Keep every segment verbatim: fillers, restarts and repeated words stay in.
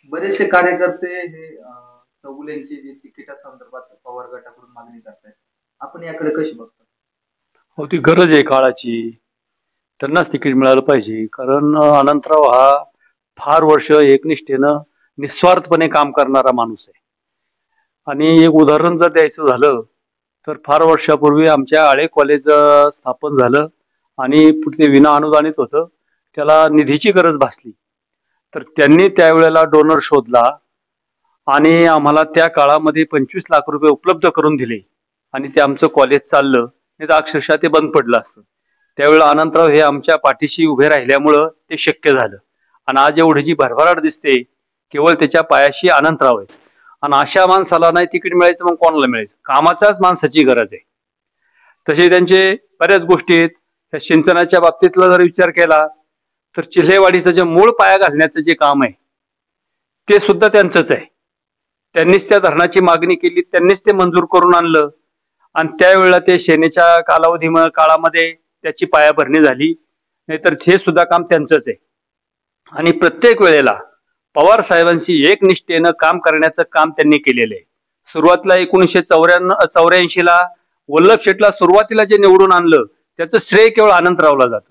बरेचसे कार्यकर्ते हे अ, चौगुलेंची जी तिकिटासंदर्भात पवार गटाकडून मागणी करतायत. आपण याकडे कशी बघता? हो, ती गरज आहे काळाची. त्यांनाच तिकीट मिळालं पाहिजे. कारण अ, अनंतराव हा फार वर्ष एकनिष्ठेनं, निस्वार्थपणे काम करणारा माणूस आहे. आणि एक उदाहरण जर द्यायचं झालं, तर फार वर्षापूर्वी आमच्या आळे कॉलेज अ, स्थापन झालं आणि ते विना अनुदानित होतं. त्याला निधीची गरज भासली. तर त्यांनी त्यावेळेला डोनर शोधला आणि आम्हाला त्या काळामध्ये पंचवीस लाख रुपये उपलब्ध करून दिले आणि ते आमचं कॉलेज चाललं. नाही तर अक्षरशः ते बंद पडलं असतं. त्यावेळेला अनंतराव हे आमच्या पाठीशी उभे राहिल्यामुळं ते शक्य झालं. आणि आज एवढी जी भरभराट दिसते, केवळ त्याच्या पायाशी अनंतराव आहेत. आणि अशा माणसाला नाही तिकीट मिळायचं, मग कोणाला मिळायचं? कामाच्याच माणसाची गरज आहे. तसे त्यांचे बऱ्याच गोष्टी आहेत. त्या सिंचनाच्या बाबतीतला जर विचार केला, तर चिल्हेवाडीचं जे मूळ पाया घालण्याचं जे काम आहे, ते सुद्धा त्यांचंच आहे. त्यांनीच त्या धरणाची मागणी केली, त्यांनीच ते मंजूर करून आणलं आणि त्यावेळेला ते सेनेच्या कालावधी काळामध्ये त्याची पायाभरणी झाली. नाहीतर हे सुद्धा काम त्यांचंच आहे. आणि प्रत्येक वेळेला पवार साहेबांशी एकनिष्ठेनं काम करण्याचं काम त्यांनी केलेलं आहे. सुरुवातीला एकोणीसशे चौऱ्याण्णव चौऱ्याऐंशी ला वल्लभ शेठला सुरुवातीला जे निवडून आणलं, त्याचं श्रेय केवळ अनंतरावला जातं.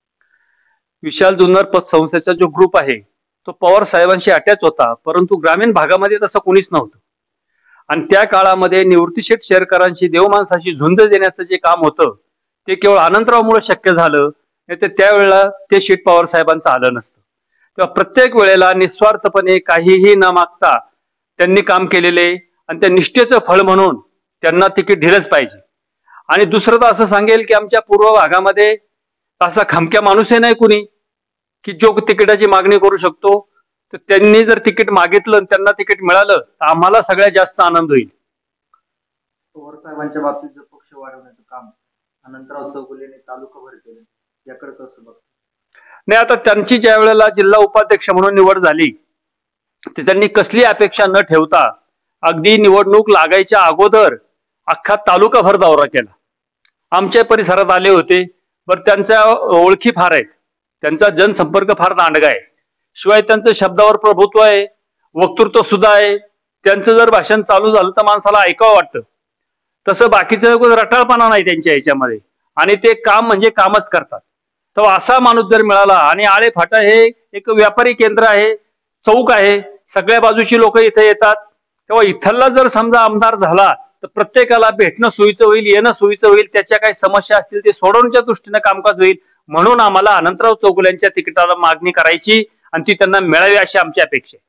विशाल जुन्नर पतसंस्थेचा जो ग्रुप आहे, तो पवार साहेबांशी अटॅच होता, परंतु ग्रामीण भागामध्ये तसं कोणीच नव्हतं. आणि त्या काळामध्ये निवृत्ती शेठ शेरकरांशी देवमाणसाशी झुंज देण्याचं जे काम होतं, ते केवळ अनंतरावमुळे शक्य झालं. नाही तर त्यावेळेला ते शेठ पवार साहेबांचं आलं नसतं. तेव्हा प्रत्येक वेळेला निस्वार्थपणे काहीही न मागता त्यांनी काम केलेले आणि त्या निष्ठेचं फळ म्हणून त्यांना तिकीट दिलंच पाहिजे. आणि दुसरं तर असं सांगेल की आमच्या पूर्व भागामध्ये असा खमक्या माणूसही नाही कुणी की जो तिकिटाची मागणी करू शकतो. तर त्यांनी जर तिकीट मागितलं आणि त्यांना तिकीट मिळालं, तर आम्हाला सगळ्यात जास्त आनंद होईल. पवार साहेबांच्या बाबतीत जर पक्ष वाढवण्याचं काम अनंतराव चौगुलेने तालुकाभर केलं, याकडे कसं बघता? नाही, आता त्यांची ज्या वेळेला जिल्हा उपाध्यक्ष म्हणून निवड झाली, तर त्यांनी कसली अपेक्षा न ठेवता अगदी निवडणूक लागायच्या अगोदर अख्खा तालुकाभर दौरा केला. आमच्या परिसरात आले होते. बरं, त्यांच्या ओळखी फार आहेत, त्यांचा जनसंपर्क फार दांडगा आहे. शिवाय त्यांचं शब्दावर प्रभुत्व आहे, वक्तृत्व सुद्धा आहे. त्यांचं जर भाषण चालू झालं तर माणसाला ऐकावं वाटतं. तसं बाकीचं रटाळपणा नाही त्यांच्या ह्याच्यामध्ये. आणि ते काम म्हणजे कामच करतात. तर असा माणूस जर मिळाला, आणि आळे फाटा हे एक व्यापारी केंद्र आहे, चौक आहे, सगळ्या बाजूची लोक इथे येतात. तेव्हा इथला जर समजा आमदार झाला, तर प्रत्येकाला भेटणं सोयीचं होईल, येणं सोयीचं होईल. त्याच्या काही समस्या असतील ते सोडवण्याच्या दृष्टीने कामकाज होईल. म्हणून आम्हाला अनंतराव चौगुल्यांच्या तिकिटाला मागणी करायची आणि ती त्यांना मिळावी अशी आमची अपेक्षा आहे.